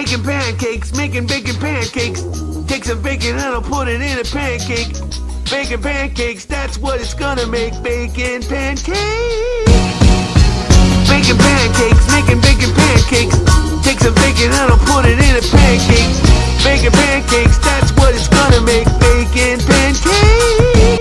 Making pancakes, making bacon pancakes. Take some bacon and I'll put it in a pancake. Bacon pancakes, that's what it's gonna make. Bacon pancakes. Making pancakes, making bacon pancakes. Take some bacon and I'll put it in a pancake. Bacon pancakes, that's what it's gonna make. Bacon pancakes.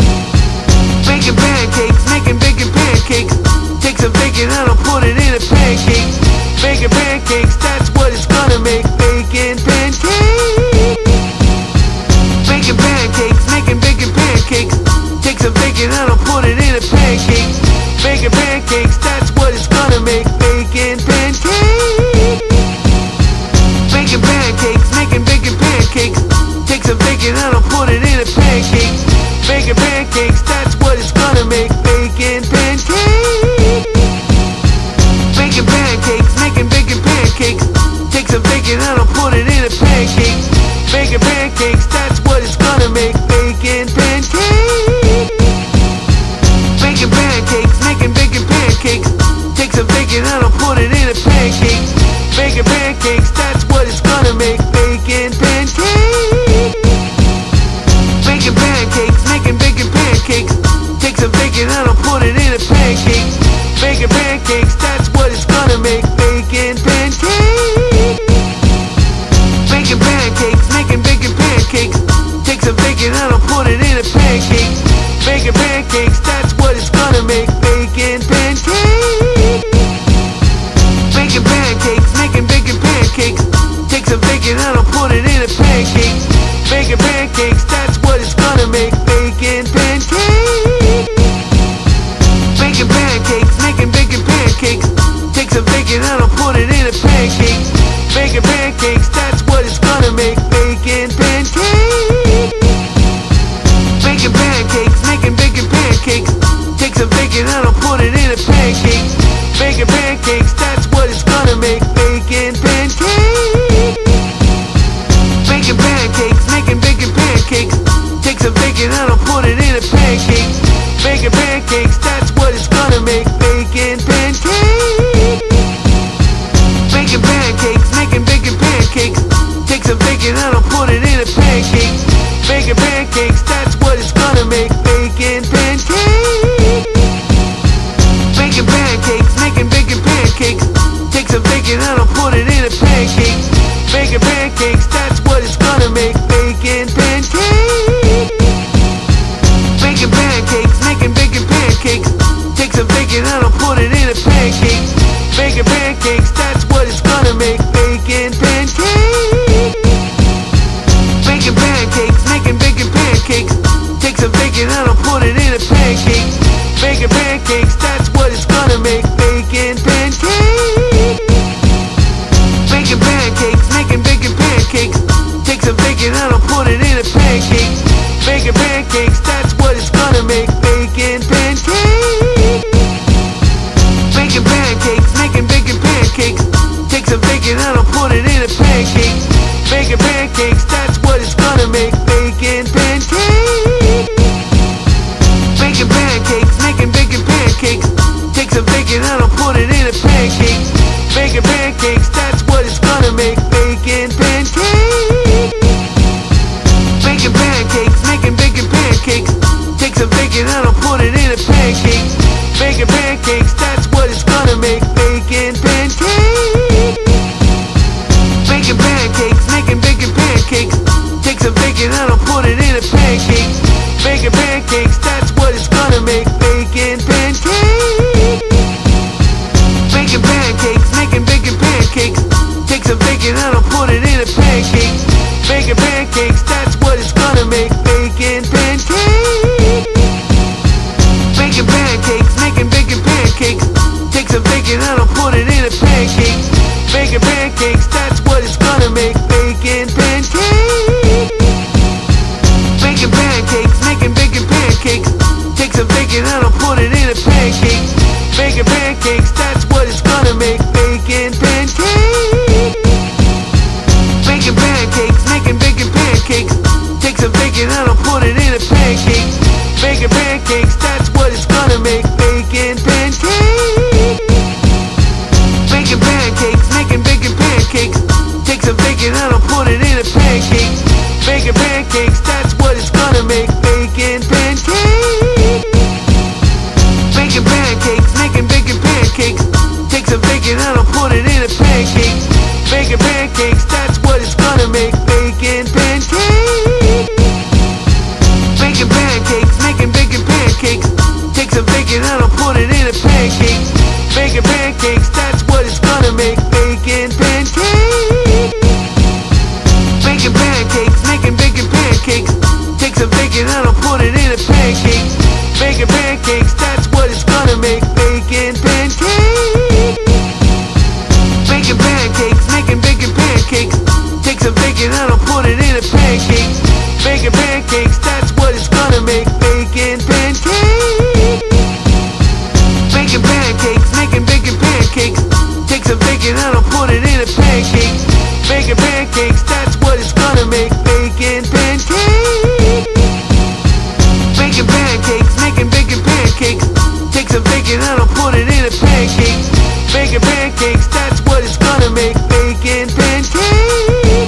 Making pancakes, making bacon pancakes. Take some bacon and I'll put it in a pancake. Bacon pancakes, that's what it's gonna make. Bacon pancakes. Making pancakes, making bacon pancakes. Take some bacon and I'll put it in a pancake. Bacon pancakes, that's what it's gonna make. Bacon pancakes. Making pancakes, making bacon pancakes. Take some bacon and I'll put it in a pancake. Bacon pancakes, that's what it's gonna make. Bacon pancakes. Making pancakes, making bacon pancakes. Take some bacon and I'll put it in a pancake. Bacon pancakes, that's what it's gonna make. Bacon pancakes. Making pancakes, making bacon pancakes. Take some bacon and I'll put it in a pancake. Bacon pancakes, that's what it's gonna make. Bacon pancakes. Making pancakes, making bacon pancakes. Take some bacon and I'll put it in a pancake. Bacon pancakes, that's what it's gonna make. Bacon pancakes. Making pancakes, making bacon pancakes. Take some bacon and I'll put it in a pancake. Bacon pancakes, that's what it's gonna make. Bacon pancakes. Making pancakes, making bacon pancakes. Take some bacon and I'll put it in a pancake. Bacon pancakes, that's what it's gonna make. Bacon pancakes. Making pancakes, making bacon pancakes. Take some bacon and I'll put it in a pancake. Bacon pancakes, that's what it's gonna make. Bacon pancakes. Making pancakes, making bacon pancakes. Take some bacon and I'll put it in a pancake. Bacon pancakes, that's what it's gonna make. Bacon pancakes. Making pancakes, making bacon pancakes. Take some bacon and I'll put it in a pancake. Bacon pancakes, that's what it's gonna make. Bacon pancakes. Making pancakes, making bacon pancakes. Take some bacon and I'll put it in a pancake. Bacon pancakes, that's what it's gonna make. Bacon pancakes. Making pancakes, making bacon pancakes. Take some bacon and I'll put it in a pancake. Bacon pancakes, that's what it's gonna make. Bacon pancakes. Making pancakes, making bacon pancakes. Take some bacon and I'll put it in a pancake. Bacon pancakes, that's what it's gonna make. Bacon pancakes. Making pancakes, making bacon pancakes. Take some bacon and I'll put it in a pancake. Bacon pancakes, that's what it's gonna make. Bacon pancakes. Making pancakes, making bacon pancakes. Take some bacon and I'll put it in a pancake. Bacon pancakes, that's what it's gonna make. Bacon pancakes. Making pancakes, making bacon pancakes. Take some bacon and I'll put it in a pancake. Bacon pancakes, that's what it's gonna make. Bacon pancakes. Making pancakes, making bacon pancakes. Take some bacon and I'll put it in a pancake. Bacon pancakes, that's what it's gonna make. Bacon pancakes. Making pancakes, making bacon pancakes. Take some bacon and I'll put it in a pancake. Bacon pancakes, that's what it's gonna make. Bacon pancakes. Making pancakes, making bacon pancakes. Take some bacon and I'll put it in a pancake. Bacon pancakes, that's what it's gonna make. Bacon pancakes. Making pancakes, making bacon pancakes. Take some bacon and I'll put it in a pancake. Bacon pancakes, that's what it's gonna make. Bacon pancakes. Making pancakes, making bacon pancakes. Take some bacon and I'll put it in a pancake. Bacon pancakes, that's what it's gonna make. Bacon pancakes. Making pancakes, making bacon pancakes. Take some bacon and I'll put it in a pancake. Bacon pancakes, that's what it's gonna make. Bacon pancakes. Making pancakes, making bacon pancakes. Take some bacon and I'll put it in a pancake. Bacon pancakes, that's what it's gonna make. Bacon pancakes. Making pancakes, making bacon pancakes. Take in a pancake. Bacon pancakes, that's what it's gonna make. Bacon pancakes. Bacon pancakes, making bacon pancakes. Take some bacon and I'll put it in a pancake. Bacon pancakes, that's what it's gonna make. Bacon pancakes. Bacon pancakes, making bacon pancakes. Take some bacon and I'll put it in a pancake. Bacon pancakes, that's what it's gonna make. Bacon pancakes. Bacon pancakes, making bacon pancakes. Take some bacon and I'll put it in a pancake. Bacon pancakes, that's what it's gonna make. Bacon pancakes. Bacon pancakes, making bacon pancakes. Take some bacon and I'll put it in a pancake. Bacon pancakes, that's what it's gonna make. Bacon pancakes. Bacon pancakes, making bacon pancakes. Take some bacon and I'll put it in a pancake. Bacon pancakes, that's what it's gonna make. Bacon pancakes.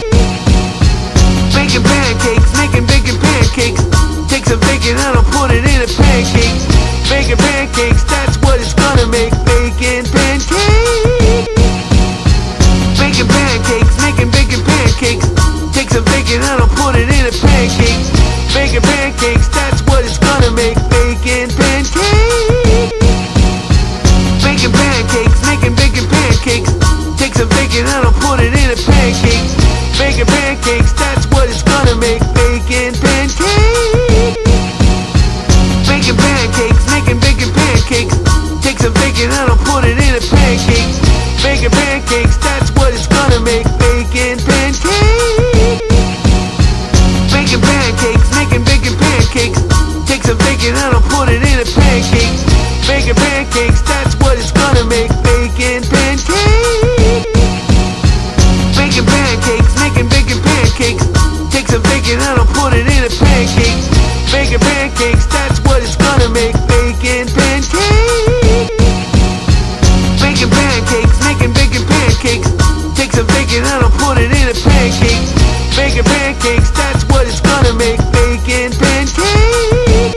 Bacon pancakes, making bacon pancakes. Take some bacon and I'll put it in a pancake. Bacon pancakes, that's what it's gonna make. Bacon pancakes. Bacon pancakes, making bacon pancakes. Take some bacon and I'll put it in a pancake. Bacon pancakes, that's what it's gonna make. Bacon pancakes. Bacon pancakes, making bacon pancakes. Take some bacon and I'll put it in a pancake. Bacon pancakes, that's what it's gonna make. Bacon pancakes. Bacon pancakes, making bacon pancakes. Take some bacon and I'll put it in a pancake. Bacon pancakes, that's what it's gonna make. Bacon pancakes. Bacon pancakes, making bacon pancakes. Take some bacon and I'll put it in a pancake. Bacon pancakes, that's what it's gonna make. Bacon pancakes. Bacon pancakes, making bacon pancakes. Take some bacon and I'll put it in a pancake. Bacon pancakes, that's what it's gonna make. Bacon pancakes. Bacon pancakes, making bacon pancakes. Take some bacon and I'll put it in a pancake. Bacon pancakes, that's what it's gonna make. Bacon pancakes.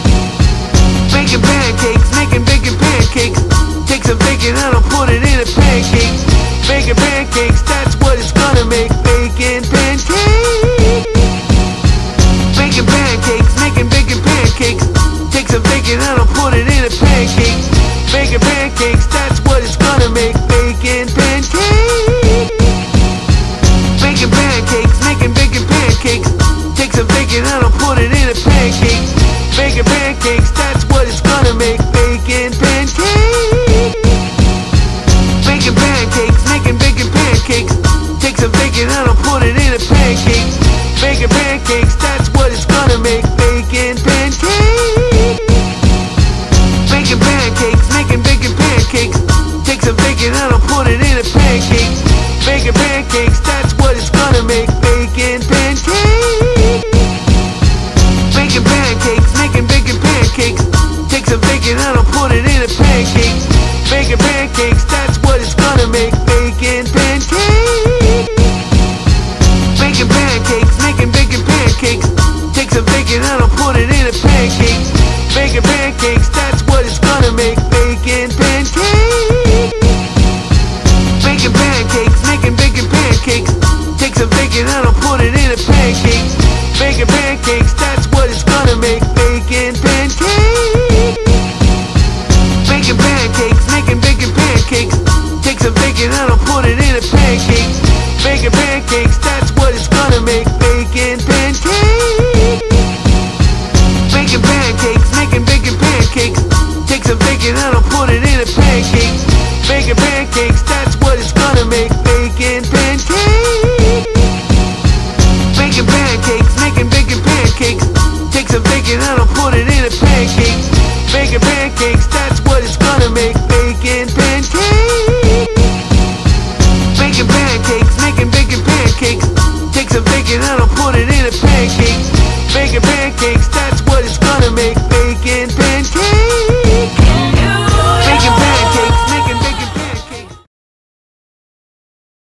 Bacon pancakes, making bacon pancakes. Take some bacon and I'll put it in a pancake. Bacon pancakes, that's what it's gonna make. Bacon pancakes. Bacon pancakes, making bacon pancakes. Take some bacon and I'll put it in a pancake. Bacon pancakes, that's what it's gonna make. Bacon pancakes. Bacon pancakes, making bacon pancakes. Take some bacon and I'll put it in a pancake. Bacon pancakes, that's what it's gonna make. Bacon pancakes. Bacon pancakes, making bacon pancakes. Take some bacon and I'll put it in a pancake. Bacon pancakes, that's what it's gonna make. Bacon pancakes. Bacon pancakes, making bacon pancakes. Take some bacon and I'll put it in a pancake. Bacon pancakes, that's what it's gonna make. Bacon pancakes. Bacon pancakes, making bacon pancakes. Take some bacon and I'll put it in a pancake. Bacon pancakes, that's what it's gonna make. Bacon pancakes. Bacon pancakes, making bacon pancakes. Take some bacon and I'll put it in a pancake. Bacon pancakes, that's what it's gonna make. Bacon pancakes. Bacon pancakes, making bacon pancakes. Take some bacon and I'll put it in a pancake. Bacon pancakes, that's what it's gonna make. Bacon pancakes. Bacon pancakes, making bacon pancakes. Take some bacon and I'll put it in a pancake. Bacon pancakes, that's what it's gonna make. Bacon pancakes. Bacon pancakes, making bacon pancakes. Take some bacon and I'll put it in a pancake. Bacon pancakes, that's what it's gonna make. Bacon pancakes. Bacon pancakes, making bacon pancakes. Take some bacon and I'll put it in a pancake. Bacon pancakes, that's what it's gonna make. Bacon pancakes. Bacon pancakes, making bacon pancakes. Take some bacon and I'll put it in a pancake. Bacon pancakes,